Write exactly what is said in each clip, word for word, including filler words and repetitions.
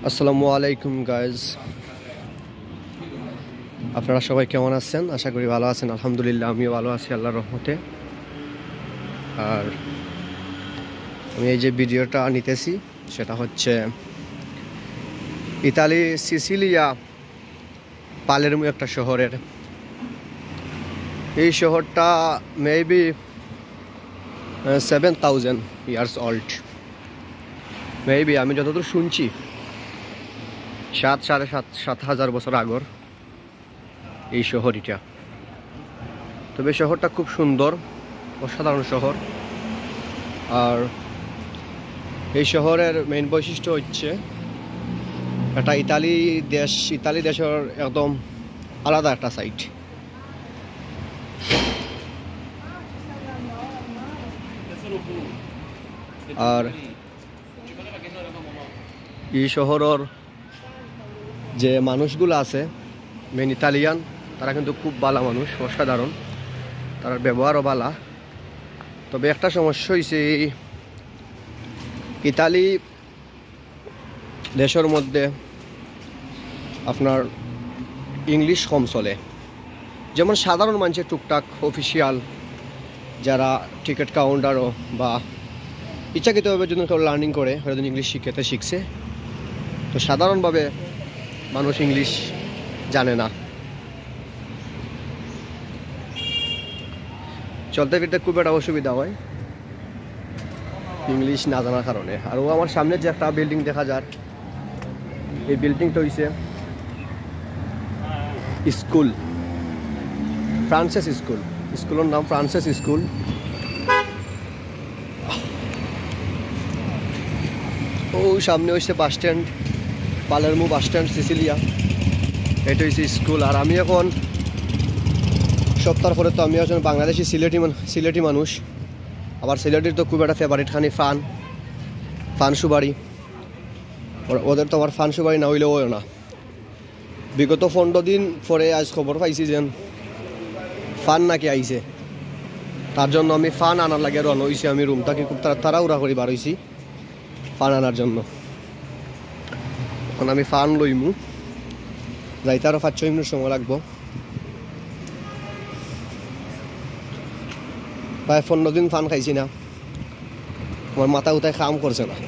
আসসালামু আলাইকুম গাইজ, আপনারা সবাই কেমন আছেন? আশা করি ভালো আছেন। আলহামদুলিল্লাহ আমিও ভালো আছি আল্লাহর রহমতে। আর আমি এই যে ভিডিওটা নিতেছি সেটা হচ্ছে ইতালি সিসিলিয়া পালেরমো একটা শহরের। এই শহরটা maybe seven thousand years old, maybe আমি যতদূর শুনছি সাত সাড়ে সাত সাত হাজার বছর আগর এই শহর এটা। তবে শহরটা খুব সুন্দর, অসাধারণ শহর। আর এই শহরের মেইন বৈশিষ্ট্য হচ্ছে এটা ইতালি দেশ, ইতালি দেশের একদম আলাদা একটা সাইট। আর এই শহরের যে মানুষগুলো আছে মেন ইতালিয়ান, তারা কিন্তু খুব ভালো মানুষ, অসাধারণ, তার ব্যবহারও ভালো। তবে একটা সমস্যা হয়েছে, ইতালি দেশের মধ্যে আপনার ইংলিশ কম চলে। যেমন সাধারণ মানুষের টুকটাক অফিসিয়াল যারা টিকিট কাউন্টারও বা ইচ্ছাকৃতভাবে যদি কেউ লার্নিং করে হয়তো ইংলিশ শিখতে শিখছে, তো সাধারণভাবে মানুষ ইংলিশ জানে না। চলতে ফিরতে খুব একটা অসুবিধা হয় ইংলিশ না জানার কারণে। আর ও আমার সামনে যে একটা বিল্ডিং দেখা যায়, এই বিল্ডিংটা হইছে স্কুল, ফ্রান্সেস স্কুল। স্কুলের নাম ফ্রান্সেস স্কুল। ও সামনে হচ্ছে bus stand, Palermo bus stand Sicilia. এটা হচ্ছে স্কুল। আর আমি এখন সপ্তাহ পরে তো আমি একজন বাংলাদেশি সিলেটি সিলেটি মানুষ। আবার সিলেটির তো খুব একটা ফেভারিট খানি ফান ফান সুবাড়ি। ওদের তো আবার ফান সুবাড়ি না হইলেও না। বিগত পনেরো দিন পরে আজ খবর পাইছি যে ফান নাকি আইছে, তার জন্য আমি ফান আনার লাগে রওনা হয়েছি। আমি রুমটাকে খুব তাড়াহুড়া করে বার হয়েছি ফান আনার জন্য। এখন আমি ফান লইমু, যাইতে আরও পাঁচ ছয় মিনিট সময় লাগবো। প্রায় পনেরো দিন ফান খাইছি না, আমার মাথা উঠায় কাম করছে না।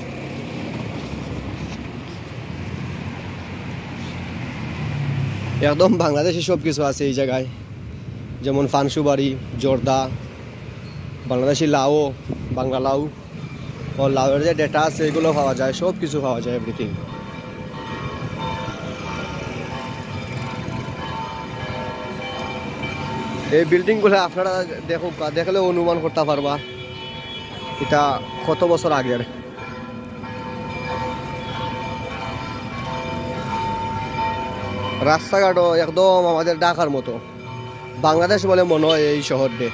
একদম বাংলাদেশে সব কিছু আছে এই জায়গায়, যেমন ফানসুবাড়ি, জর্দা, বাংলাদেশি লাউ, বাংলা লাউ ও লাউয়ের যে ডেটা আছে এগুলো পাওয়া যায়, সব কিছু পাওয়া যায়, এভরিথিং। এই বিল্ডিংগুলো আপনারা দেখো, দেখলে অনুমান করতে পারবা এটা কত বছর আগের। রাস্তাঘাটও একদম আমাদের ঢাকার মতো, বাংলাদেশ বলে মনে হয় এই শহরটি।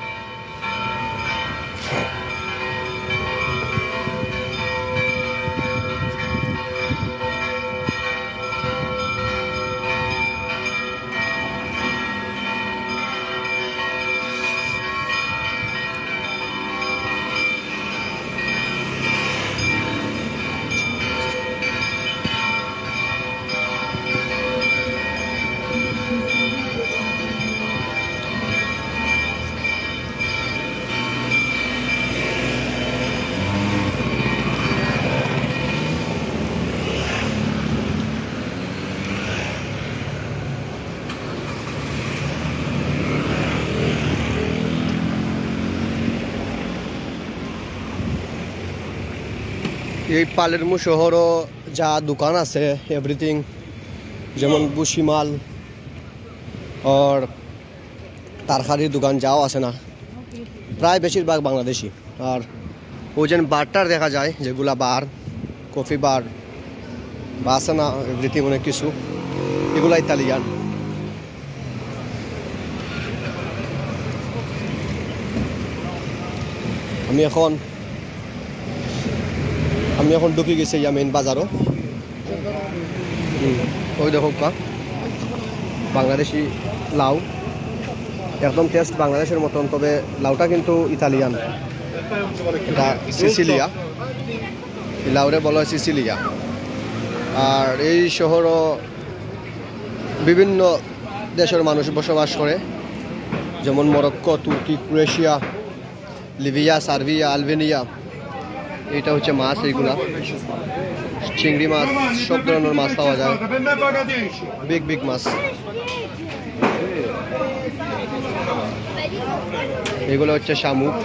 এই পালেরমো শহরও যা দোকান আছে এভরিথিং, যেমন বুসিমাল আর তারকারির দোকান যাও আছে না, প্রায় বেশিরভাগ বাংলাদেশি। আর ওই যে বারটার দেখা যায়, যেগুলা বার, কফি বার বা আছে না এভরিথিং অনেক কিছু, এগুলা ইতালিয়ান। আমি এখন আমি এখন ঢুকে গেছি ইয়া মেইন বাজারও। ওই দেখো কা বাংলাদেশি লাউ, একদম টেস্ট বাংলাদেশের মতন, তবে লাউটা কিন্তু ইতালিয়ান। এটা সিসিলিয়া, লাউরে বলা হয় সিসিলিয়া। আর এই শহরও বিভিন্ন দেশের মানুষ বসবাস করে, যেমন মরক্কো, তুর্কি, ক্রোয়েশিয়া, লিবিয়া, সার্বিয়া, আলবেনিয়া। এটা হচ্ছে মাছ, এইগুলা চিংড়ি মাছ, সব ধরনের মাছ পাওয়া যায়, বিগ বিগ মাছ। এগুলো হচ্ছে শামুক,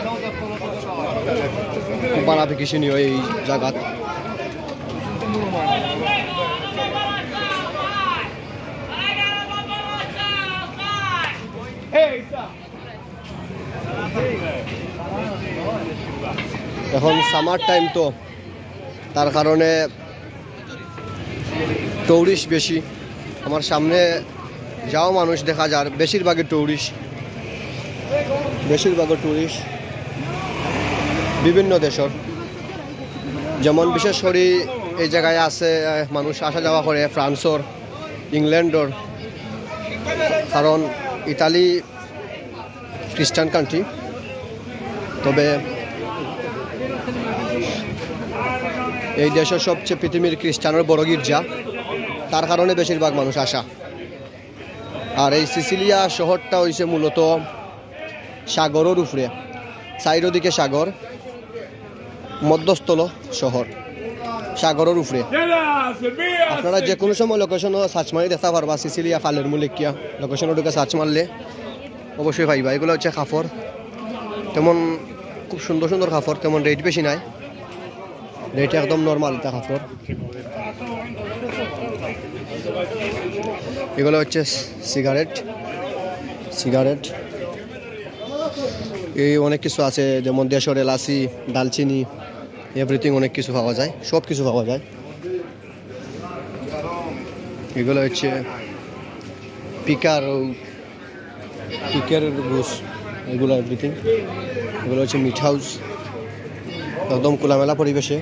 খুব বানাফিকিশনীয় এই জায়গা। এখন সামার টাইম তো, তার কারণে টুরিস্ট বেশি। আমার সামনে যাও মানুষ দেখা যায়, বেশিরভাগই টুরিস্ট, বেশিরভাগই টুরিস্ট বিভিন্ন দেশের। যেমন বিশেষ করে এই জায়গায় আছে মানুষ আসা যাওয়া করে ফ্রান্সর, ইংল্যান্ডর, কারণ ইতালি খ্রিস্টান কান্ট্রি। তবে এই দেশের সবচেয়ে পৃথিবীর খ্রিস্টানের বড় গির্জা, তার কারণে বেশিরভাগ মানুষ আসা। আর এই সিসিলিয়া শহরটা হইছে মূলত সাগরের উপরে, চারিদিকে সাগর, মধ্যস্থল শহর, সাগরের উপরে। আপনারা যে কোনো সময় লোকেশনও সার্চ মারি দেখতে পারবা, সিসিলিয়া পালেরমো লেখিয়া লোকেশনের ঢুকে সার্চ মারলে অবশ্যই পাইবা। এগুলো হচ্ছে কাপড়, তেমন খুব সুন্দর সুন্দর কাপড়, তেমন রেট বেশি নাই, রেট একদম নর্মাল এটা কাপড়। এগুলো হচ্ছে সিগারেট, সিগারেট এই অনেক কিছু আছে, যেমন দেশের এলাচি, দালচিনি, এভরিথিং অনেক কিছু পাওয়া যায়, সব কিছু পাওয়া যায়। এগুলো হচ্ছে পিকার, পিকের বুস, এগুলো এভরিথিং। এগুলো হচ্ছে মিট হাউস, একদম খোলামেলা পরিবেশে,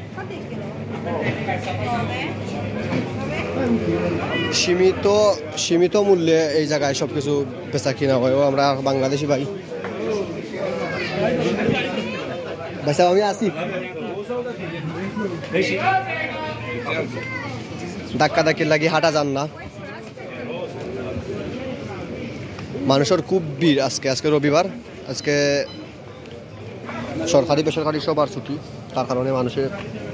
সীমিত সীমিত মূল্যে এই জায়গায় সব কিছু বেচা কিনা হয়। ও আমরা বাংলাদেশি ভাই, বেচা আমি আছি, ধাক্কা ধাক্কির লাগি হাঁটা যান না। মানুষের খুব ভিড় আজকে, আজকে রবিবার, আজকে সরকারি বেসরকারি সবার ছুটি, তার কারণে মানুষের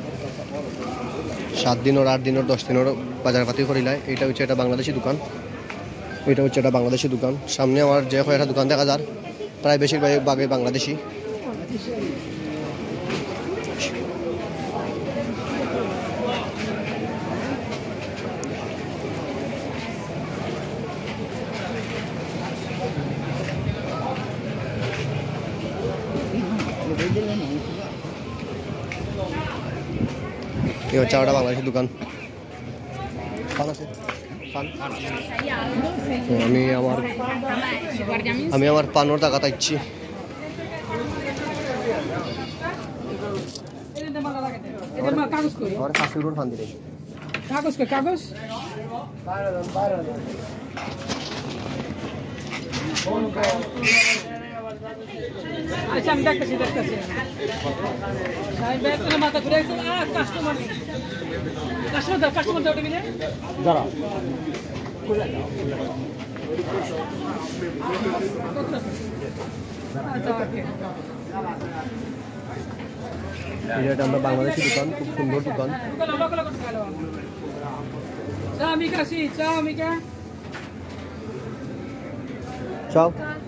সাত দিনের, আট দিনের, দশ দিনের বাজারপাতি করিলায়। এইটা হচ্ছে একটা বাংলাদেশি দোকান, এটা হচ্ছে একটা বাংলাদেশি দোকান। সামনে আমার যে কয়েকটা দোকান দেখা যার, প্রায় বেশিরভাগই বাংলাদেশি। এই হচ্ছে একটা বাংলাদেশি দোকান। পান আছে, পান। আমি আমার আমি আমার পানোর টাকা চাইছি। কাগজ কাগজ আচ্ছা, আমি দেখতেছি দেখতেছি মাথা ঘুরে কাস্টমার কাস্টমার দাও কাস্টমার দাও টেবিলে যারা এটা আমরা বাংলাদেশি দোকান, খুব সুন্দর দোকান। চাও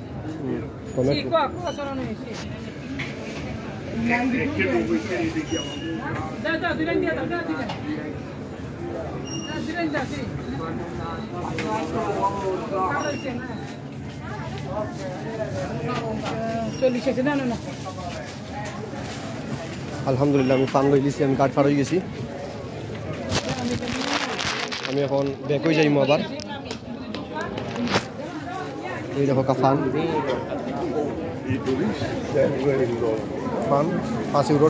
আলহামদুলিল্লাহ আমি পান লই লিছি, আমি কাঠ ফার হয়ে গেছি। আমি এখন ব্যাক হয়ে যাইমু আবার। এই দেখো কাফান, পান পাঁচ ইউরো